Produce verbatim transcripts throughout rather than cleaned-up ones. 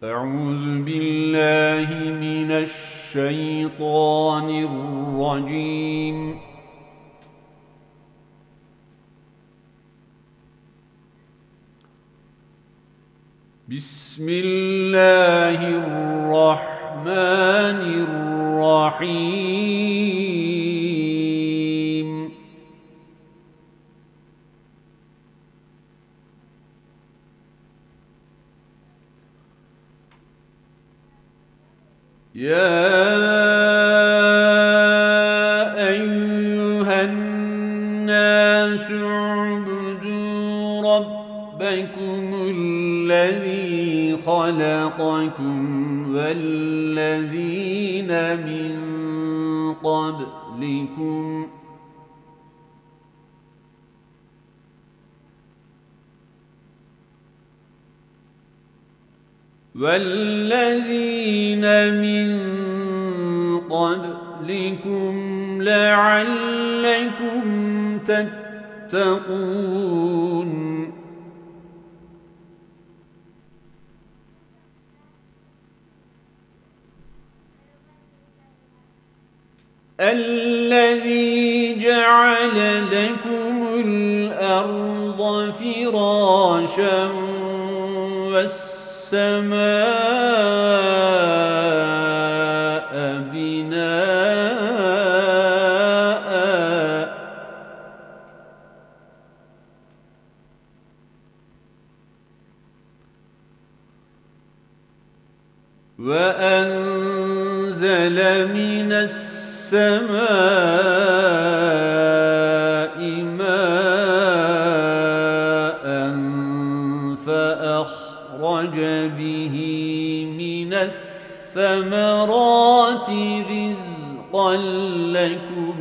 أعوذ بالله من الشيطان الرجيم. بسم الله الرحمن الرحيم. يا أيها الناس اعبدوا ربكم الذي خلقكم والذين من قبلكم والذين من قبلكم لعلكم تتقون. الذي جعل لكم الأرض فراشا والسماء بناء وأنزل من السماء ماء فأخرج به من الثمرات رزقا لكم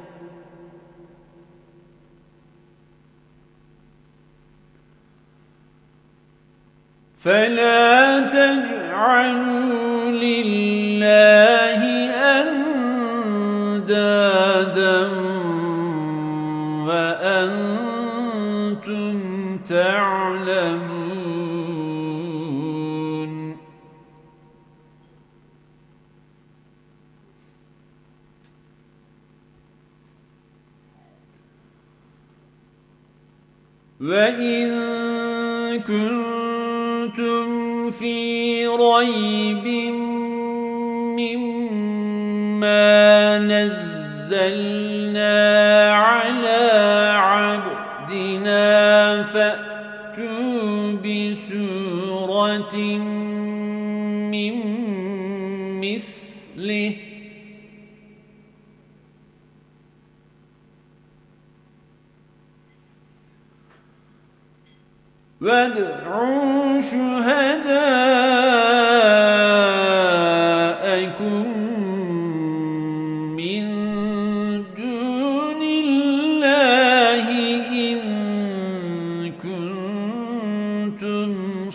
فلا تجعلوا لله أندادا وأنتم تعلمون. وإن كنتم في ريب مما نزلنا على عبدنا فأتوا بسورة من مثله وادعوا شهداءكم من دون الله إن كنتم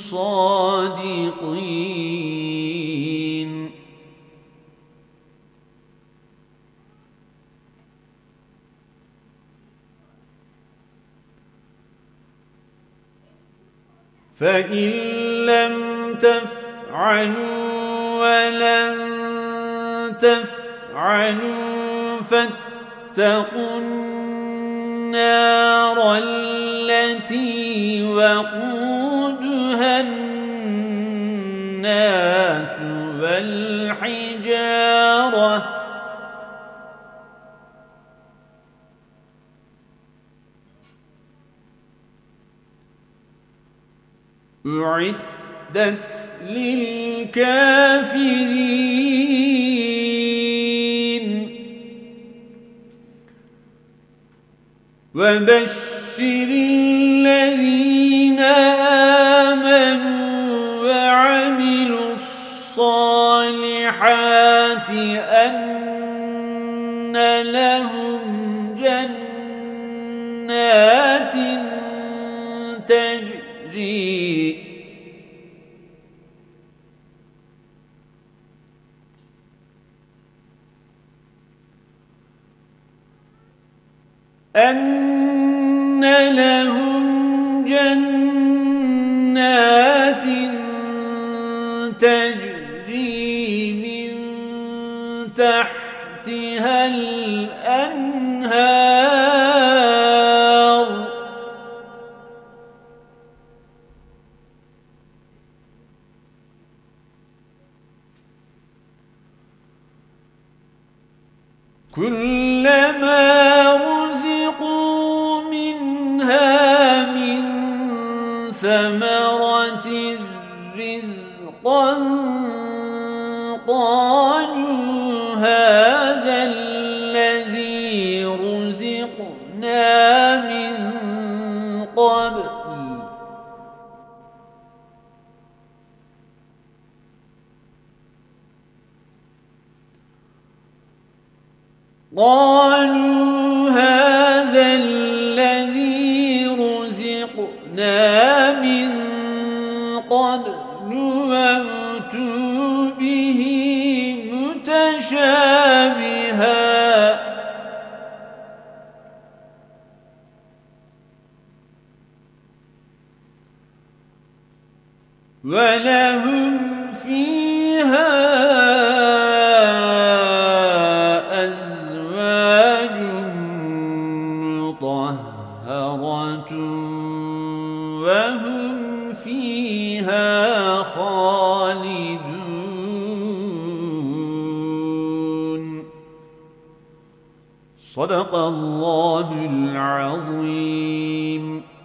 صادقين. فإن لم تفعلوا ولن تفعلوا فاتقوا النار التي وقودها الناس والحجارة أعدت للكافرين. وبشر الذين آمنوا وعملوا الصالحات أن لهم جنات تجري أن لهم جنات تجري من تحتها الأنهار كلما رزقوا منها من ثمرة رزقا قالوا هذا الذي رزقنا من قبل قالوا هذا الذي رزقنا من قبل وأتوا به متشابها ولهم فيها أزواج مطهرة وهم فيها خالدون. صدق الله العظيم.